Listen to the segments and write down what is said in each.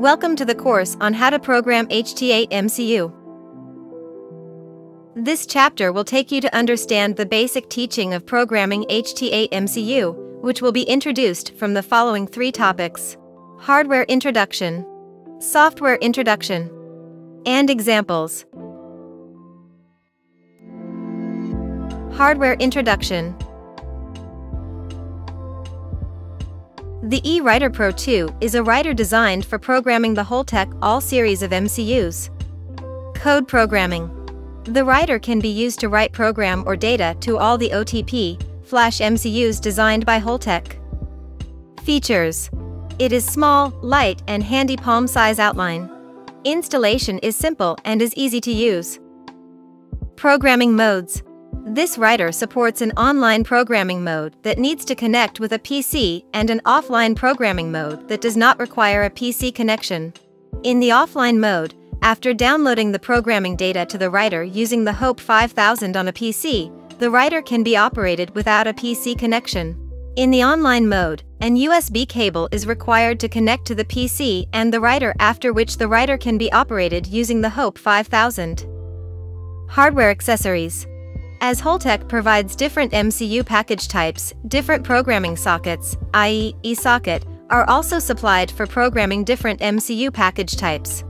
Welcome to the course on how to program HT8 MCU. This chapter will take you to understand the basic teaching of programming HT8 MCU, which will be introduced from the following three topics: hardware introduction, software introduction, and examples. Hardware introduction. The eWriter Pro 2 is a writer designed for programming the Holtec All series of MCUs. Code programming. The writer can be used to write program or data to all the OTP Flash MCUs designed by Holtec. Features. It is small, light, and handy palm-size outline. Installation is simple and is easy to use. Programming modes. This writer supports an online programming mode that needs to connect with a PC and an offline programming mode that does not require a PC connection. In the offline mode, after downloading the programming data to the writer using the HOPE 5000 on a PC, the writer can be operated without a PC connection. In the online mode, an USB cable is required to connect to the PC and the writer, after which the writer can be operated using the HOPE 5000. Hardware accessories. As Holtec provides different MCU package types, different programming sockets, i.e., eSocket, are also supplied for programming different MCU package types.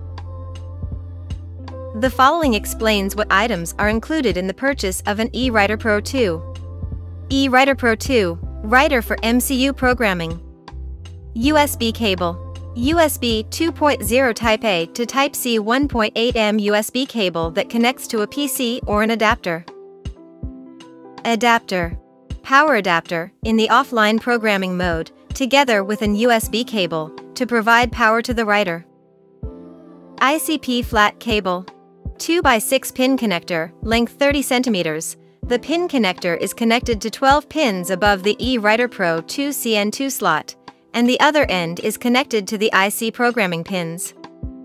The following explains what items are included in the purchase of an eWriter Pro 2. eWriter Pro 2, writer for MCU programming. USB cable. USB 2.0 Type A to Type C 1.8M USB cable that connects to a PC or an adapter. Adapter. Power adapter, in the offline programming mode, together with an USB cable, to provide power to the writer. ICP flat cable. 2x6 pin connector, length 30 cm. The pin connector is connected to 12 pins above the eWriter Pro 2 CN2 slot, and the other end is connected to the IC programming pins.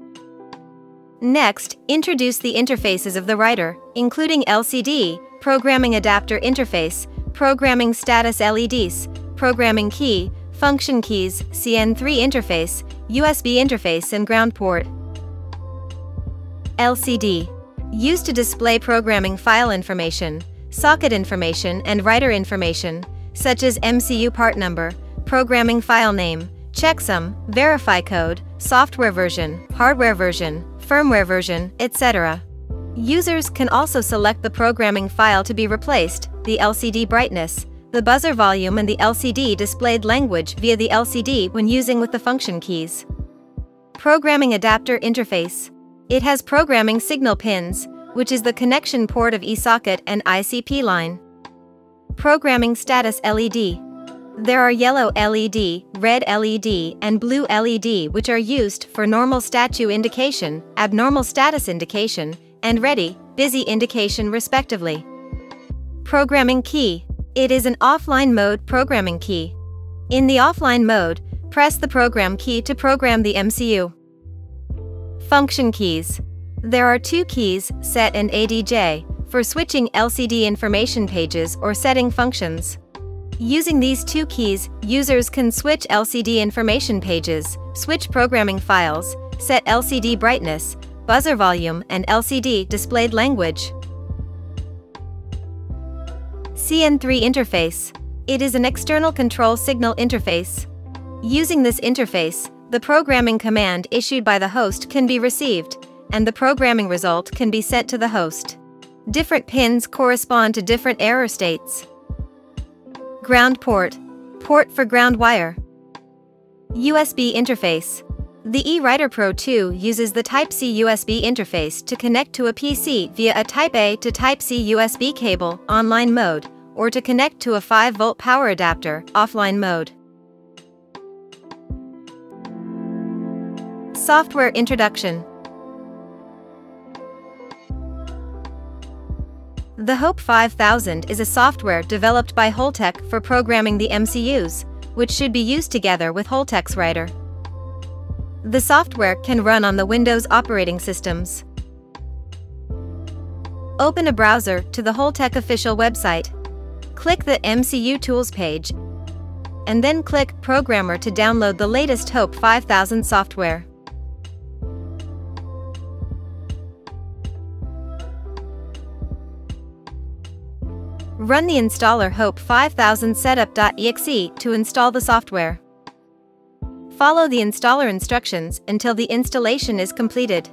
Next, introduce the interfaces of the writer, including LCD, programming adapter interface, programming status LEDs, programming key, function keys, CN3 interface, USB interface and ground port. LCD. Used to display programming file information, socket information and writer information, such as MCU part number, programming file name, checksum, verify code, software version, hardware version, firmware version, etc. Users can also select the programming file to be replaced, the LCD brightness, the buzzer volume and the LCD displayed language via the LCD when using with the function keys. Programming adapter interface. It has programming signal pins, which is the connection port of eSocket and ICP line. Programming status LED. There are yellow LED, red LED, and blue LED which are used for normal status indication, abnormal status indication, and ready, busy indication respectively. Programming key. It is an offline mode programming key. In the offline mode, press the program key to program the MCU. Function keys. There are two keys, set and ADJ, for switching LCD information pages or setting functions. Using these two keys, users can switch LCD information pages, switch programming files, set LCD brightness, buzzer volume and LCD displayed language. CN3 interface. It is an external control signal interface. Using this interface, the programming command issued by the host can be received, and the programming result can be sent to the host. Different pins correspond to different error states. Ground port. Port for ground wire. USB interface. The eWriter Pro 2 uses the Type-C USB interface to connect to a PC via a Type A to Type-C USB cable, online mode, or to connect to a 5-volt power adapter, offline mode. Software introduction. The HOPE 5000 is a software developed by Holtec for programming the MCUs, which should be used together with Holtec's writer. The software can run on the Windows operating systems. Open a browser to the Holtec official website. Click the MCU Tools page, and then click Programmer to download the latest HOPE 5000 software. Run the installer Hope 5000 setup.exe to install the software. Follow the installer instructions until the installation is completed.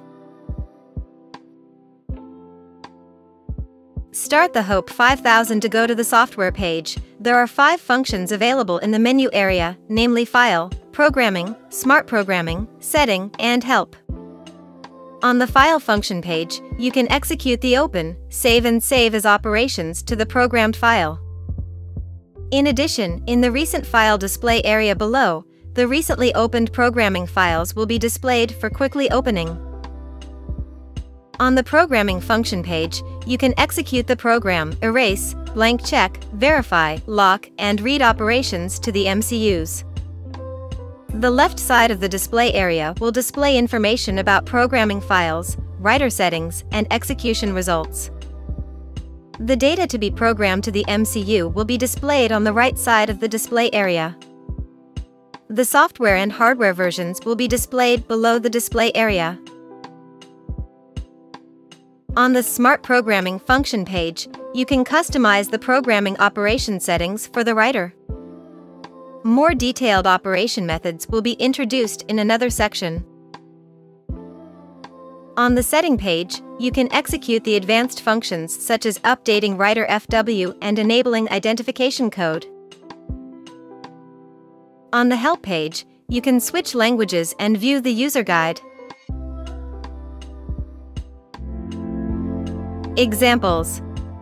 Start the Hope 5000 to go to the software page. There are 5 functions available in the menu area, namely File, Programming, Smart Programming, Setting, and Help. On the File function page, you can execute the open, save and save as operations to the programmed file. In addition, in the Recent File display area below, the recently opened programming files will be displayed for quickly opening. On the Programming function page, you can execute the program, erase, blank check, verify, lock, and read operations to the MCUs. The left side of the display area will display information about programming files, writer settings, and execution results. The data to be programmed to the MCU will be displayed on the right side of the display area. The software and hardware versions will be displayed below the display area. On the Smart Programming function page, you can customize the programming operation settings for the writer. More detailed operation methods will be introduced in another section. On the Setting page, you can execute the advanced functions such as updating writer FW and enabling identification code. On the Help page, you can switch languages and view the user guide. Examples.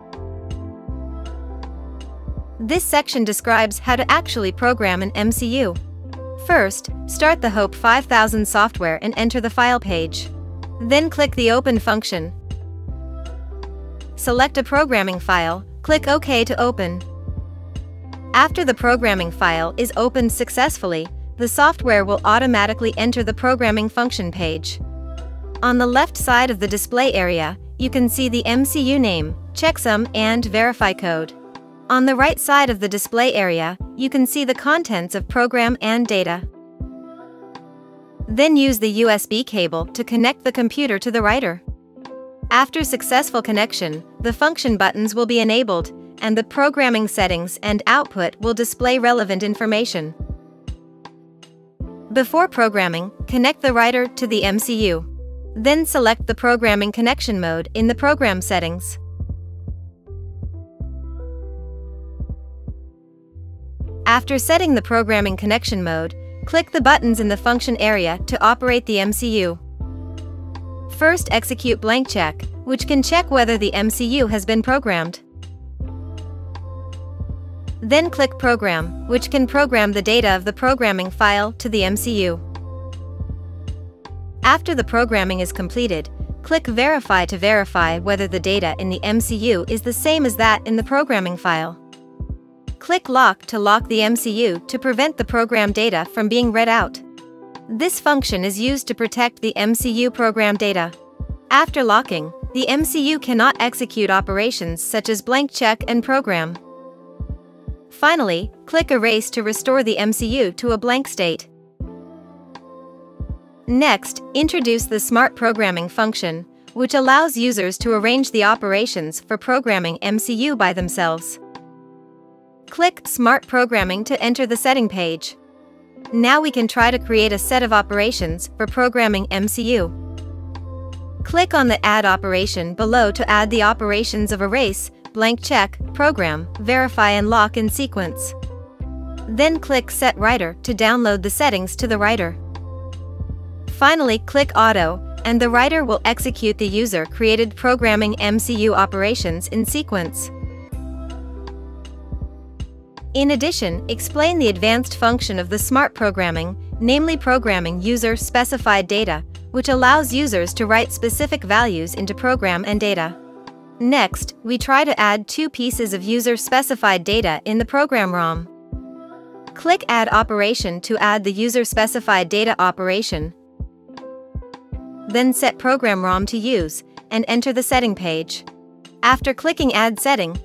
This section describes how to actually program an MCU. First, start the Hope 5000 software and enter the File page. Then click the Open function. Select a programming file, click OK to open. After the programming file is opened successfully, the software will automatically enter the programming function page. On the left side of the display area, you can see the MCU name, checksum, and verify code. On the right side of the display area, you can see the contents of program and data. Then use the USB cable to connect the computer to the writer. After successful connection, the function buttons will be enabled, and the programming settings and output will display relevant information. Before programming, connect the writer to the MCU. Then select the programming connection mode in the program settings. After setting the programming connection mode, click the buttons in the function area to operate the MCU. First, execute blank check, which can check whether the MCU has been programmed. Then click Program, which can program the data of the programming file to the MCU. After the programming is completed, click Verify to verify whether the data in the MCU is the same as that in the programming file. Click Lock to lock the MCU to prevent the program data from being read out. This function is used to protect the MCU program data. After locking, the MCU cannot execute operations such as blank check and program. Finally, click Erase to restore the MCU to a blank state. Next, introduce the Smart Programming function, which allows users to arrange the operations for programming MCU by themselves. Click Smart Programming to enter the setting page. Now we can try to create a set of operations for programming MCU. Click on the Add operation below to add the operations of erase, blank check, program, verify and lock in sequence. Then click Set Writer to download the settings to the writer. Finally, click Auto, and the writer will execute the user-created programming MCU operations in sequence. In addition, explain the advanced function of the Smart Programming, namely programming user-specified data, which allows users to write specific values into program and data. Next, we try to add 2 pieces of user-specified data in the program ROM. Click Add operation to add the user-specified data operation. Then set program ROM to use, and enter the setting page. After clicking Add setting,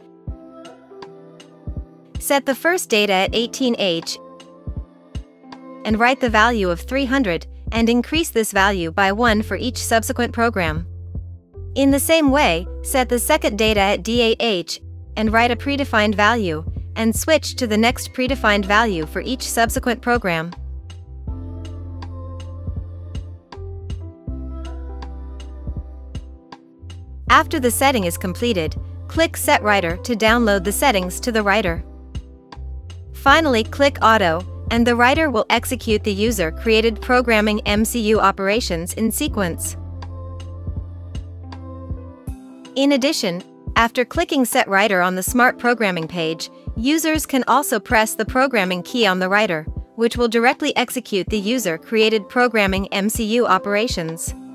set the first data at 18H and write the value of 300 and increase this value by 1 for each subsequent program. In the same way, set the second data at D8H and write a predefined value, and switch to the next predefined value for each subsequent program. After the setting is completed, click Set Writer to download the settings to the writer. Finally, click Auto, and the writer will execute the user-created programming MCU operations in sequence. In addition, after clicking Set Writer on the Smart Programming page, users can also press the programming key on the writer, which will directly execute the user-created programming MCU operations.